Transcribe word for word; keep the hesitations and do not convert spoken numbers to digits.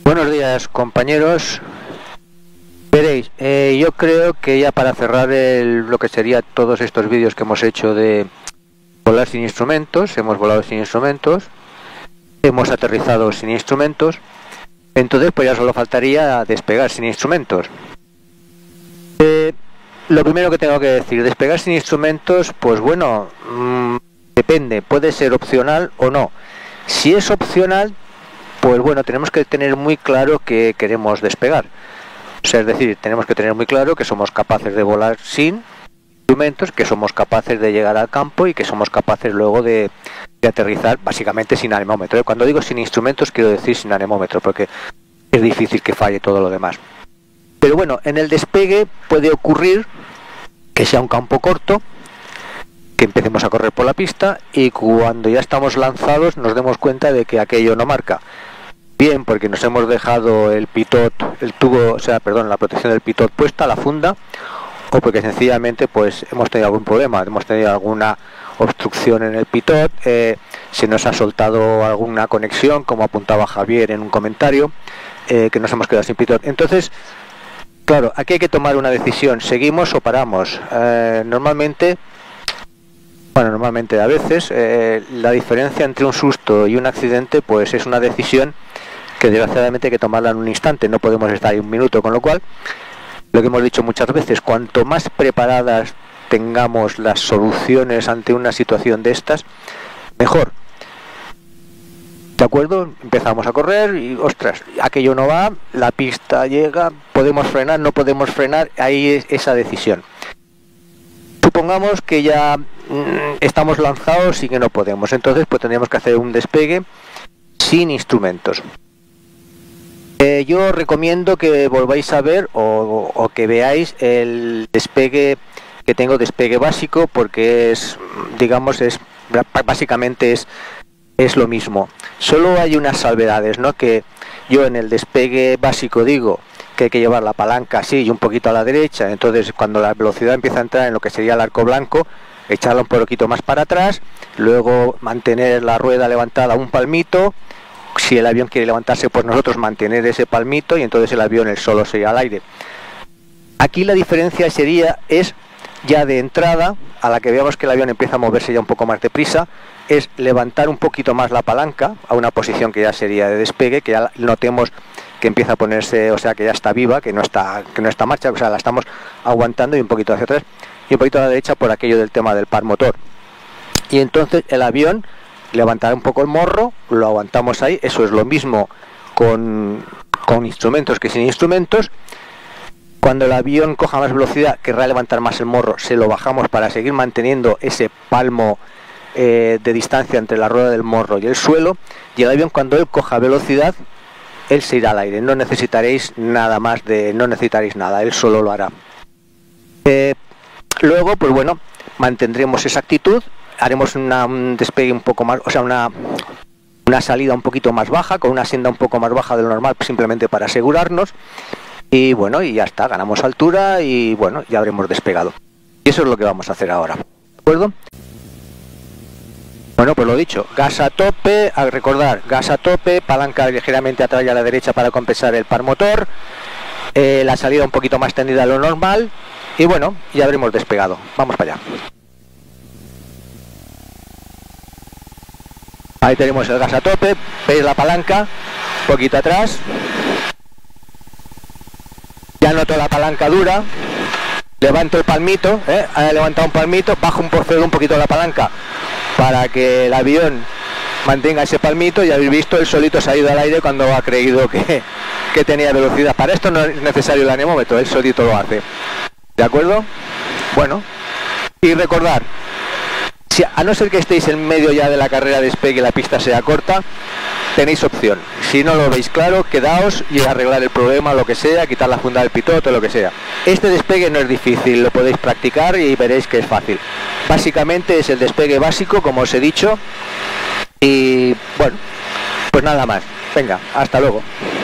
Buenos días, compañeros. Veréis, eh, yo creo que ya para cerrar el, lo que sería todos estos vídeos que hemos hecho de volar sin instrumentos, hemos volado sin instrumentos, hemos aterrizado sin instrumentos, entonces pues ya solo faltaría despegar sin instrumentos. Eh, lo primero que tengo que decir, despegar sin instrumentos, pues bueno, mmm, depende, puede ser opcional o no. Si es opcional, pues bueno, tenemos que tener muy claro que queremos despegar. O sea, es decir, tenemos que tener muy claro que somos capaces de volar sin instrumentos, que somos capaces de llegar al campo y que somos capaces luego de, de aterrizar básicamente sin anemómetro. Cuando digo sin instrumentos quiero decir sin anemómetro, porque es difícil que falle todo lo demás. Pero bueno, en el despegue puede ocurrir que sea un campo corto, que empecemos a correr por la pista y cuando ya estamos lanzados nos demos cuenta de que aquello no marca. Bien porque nos hemos dejado el pitot, el tubo, o sea, perdón, la protección del pitot puesta, la funda, o porque sencillamente pues hemos tenido algún problema, hemos tenido alguna obstrucción en el pitot, eh, se nos ha soltado alguna conexión, como apuntaba Javier en un comentario, eh, que nos hemos quedado sin pitot. Entonces, claro, aquí hay que tomar una decisión, ¿seguimos o paramos? Eh, normalmente, bueno, normalmente a veces, eh, la diferencia entre un susto y un accidente pues es una decisión que desgraciadamente hay que tomarla en un instante, no podemos estar ahí un minuto, con lo cual, lo que hemos dicho muchas veces, cuanto más preparadas tengamos las soluciones ante una situación de estas, mejor. ¿De acuerdo? Empezamos a correr y, ostras, aquello no va, la pista llega, podemos frenar, no podemos frenar, ahí es esa decisión. Supongamos que ya mmm, estamos lanzados y que no podemos, entonces pues tendríamos que hacer un despegue sin instrumentos. Eh, yo recomiendo que volváis a ver o, o que veáis el despegue que tengo, despegue básico, porque es, digamos, es básicamente es, es lo mismo. Solo hay unas salvedades, ¿no? Que yo en el despegue básico digo que hay que llevar la palanca así y un poquito a la derecha, entonces cuando la velocidad empieza a entrar en lo que sería el arco blanco, echarla un poquito más para atrás, luego mantener la rueda levantada un palmito. Si el avión quiere levantarse, pues nosotros mantener ese palmito y entonces el avión el solo se irá al aire. Aquí la diferencia sería, es ya de entrada, a la que veamos que el avión empieza a moverse ya un poco más deprisa, es levantar un poquito más la palanca a una posición que ya sería de despegue, que ya notemos que empieza a ponerse, o sea que ya está viva, que no está, que no está en marcha, o sea la estamos aguantando y un poquito hacia atrás y un poquito a la derecha por aquello del tema del par motor. Y entonces el avión levantar un poco el morro, lo aguantamos ahí, eso es lo mismo con, con instrumentos que sin instrumentos. Cuando el avión coja más velocidad, querrá levantar más el morro, se lo bajamos para seguir manteniendo ese palmo eh, de distancia entre la rueda del morro y el suelo, y el avión cuando él coja velocidad, él se irá al aire, no necesitaréis nada más de, no necesitaréis nada, él solo lo hará. Eh, luego, pues bueno, mantendremos esa actitud. Haremos una, un despegue un poco más, o sea, una, una salida un poquito más baja, con una senda un poco más baja de lo normal, simplemente para asegurarnos. Y bueno, y ya está, ganamos altura y bueno, ya habremos despegado. Y eso es lo que vamos a hacer ahora. ¿De acuerdo? Bueno, pues lo dicho, gas a tope, a recordar, gas a tope, palanca ligeramente atrás y a la derecha para compensar el par motor, eh, la salida un poquito más tendida de lo normal, y bueno, ya habremos despegado. Vamos para allá. Ahí tenemos el gas a tope, veis la palanca, un poquito atrás. Ya noto la palanca dura, levanto el palmito, ¿eh? He levantado un palmito, bajo un poquito, un poquito la palanca para que el avión mantenga ese palmito y habéis visto, el solito se ha ido al aire cuando ha creído que, que tenía velocidad. Para esto no es necesario el anemómetro, el solito lo hace. ¿De acuerdo? Bueno, y recordar, si, a no ser que estéis en medio ya de la carrera de despegue y la pista sea corta, tenéis opción. Si no lo veis claro, quedaos y arreglar el problema, lo que sea, quitar la funda del pitot, lo que sea. Este despegue no es difícil, lo podéis practicar y veréis que es fácil. Básicamente es el despegue básico, como os he dicho. Y bueno, pues nada más. Venga, hasta luego.